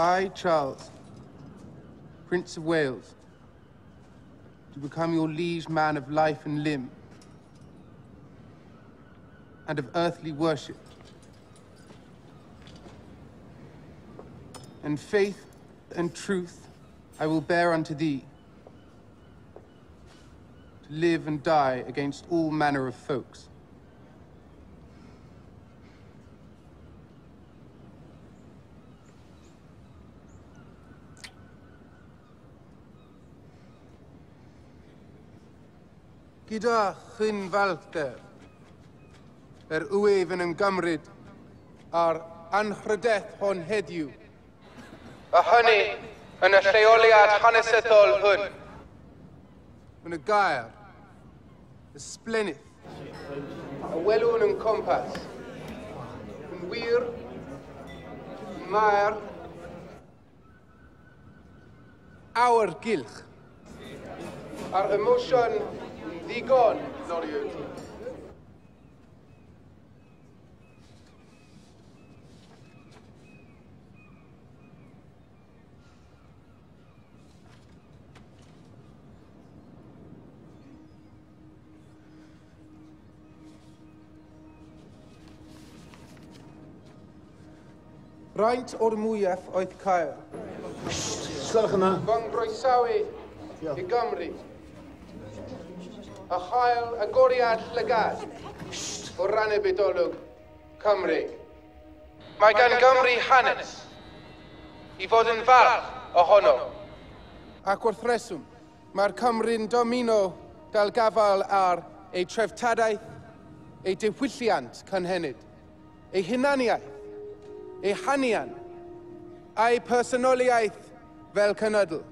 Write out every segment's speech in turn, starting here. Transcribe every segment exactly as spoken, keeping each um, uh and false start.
I, Charles, Prince of Wales, to become your liege man of life and limb, and of earthly worship, and faith and truth I will bear unto thee, to live and die against all manner of folks. Gyda chynfalter, yr wyf yn ymgymryd ar anrhydedd hon heddiw. A hynny yn y lleoliad hanesyddol hwn. Yn y gair, ysblenydd, a welwn yn compas, yn wir, maer, awr gylch, a'r emosiwn ddigon, Noriwyd. Raint o'r mwyaf oedd cael. Sgolwch yma. Fang groesawu i Gymru. A chael agoriad llygad o ran y bydolwg Cymru. Mae gan Gymru hanes i fod yn falch ohono. Ac wrth reswm, mae'r Cymru'n domino fel gafal ar ei treftadaeth, ei diwylliant cynhenid, ei hunaniaeth, ei hanian, a'i personoliaeth fel cynydl.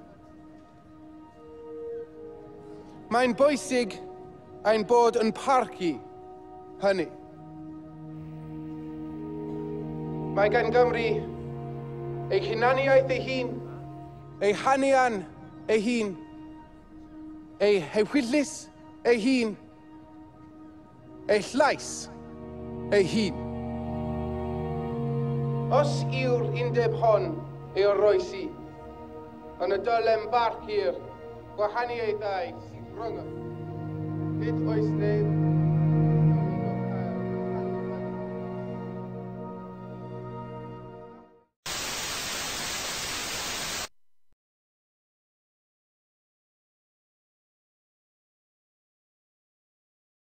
Mae'n bwysig ein bod yn parchu hynny. Mae gan Gymru ei hunaniaeth ei hun, ei hanian ei hun, ei hewyllis ei hun, ei llais ei hun. Os yw'r undeb hon ei oroesi, yn y dylem barchu'r gwahaniaethau sy'n rhwng. Nid oes neb